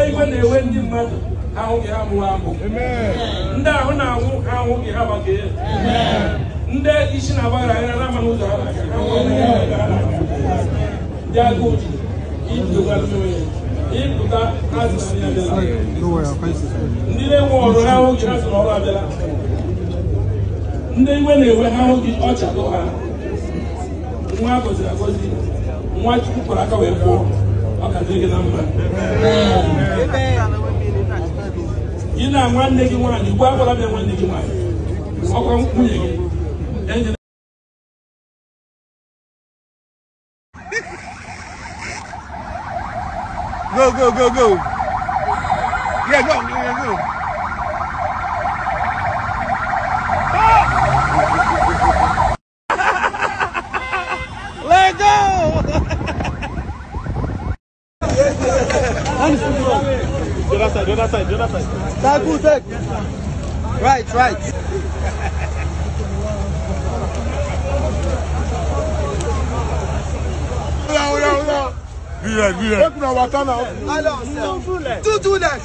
igwe na-ewe ndị mmadụ ahụghị ha mụwa amụ ndị ahụ na-anwụ ahụghị ha gbakee ndị isi na-agbara anya na amanụ ụzọ ha ndị agụ ji ịpụta azụ na ndị na-enwe ọrụ ha ahụghị ha sụrụ ọrụ abịala ndị iwe na-ewe ha ahụghị ọchadụ ha nwa agọziri agọzi nwa Chukwu kwara aka wee kwụọ ọ ka dị gị na mma gị na nwanne gị nwaanyị ugbu agbara bịa nwanne gị nwaanyị ọkwa nwunye gị Go, go, go, go. Yeah, go, go, go. Let go! Do that side, do that side, do that side. That's good, take. Right, right. Be right. Open our water now. Two leg.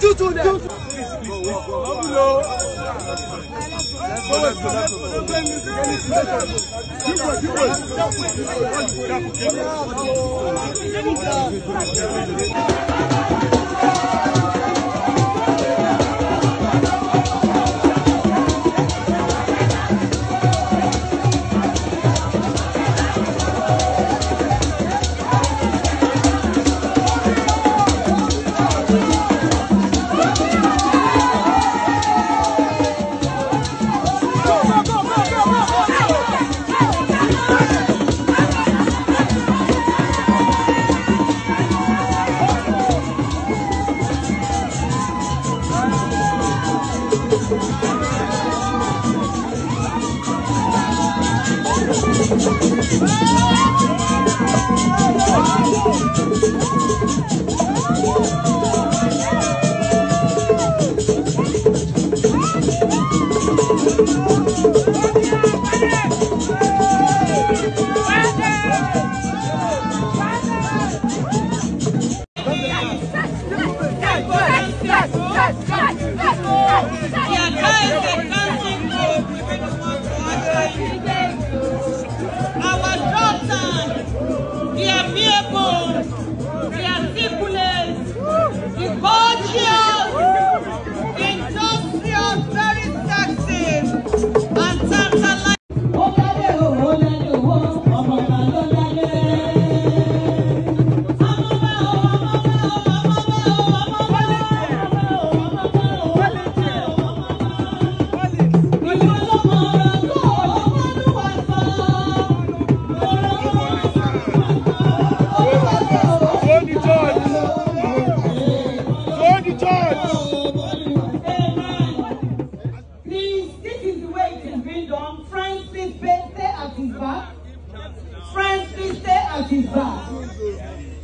Friends, please stay at his back.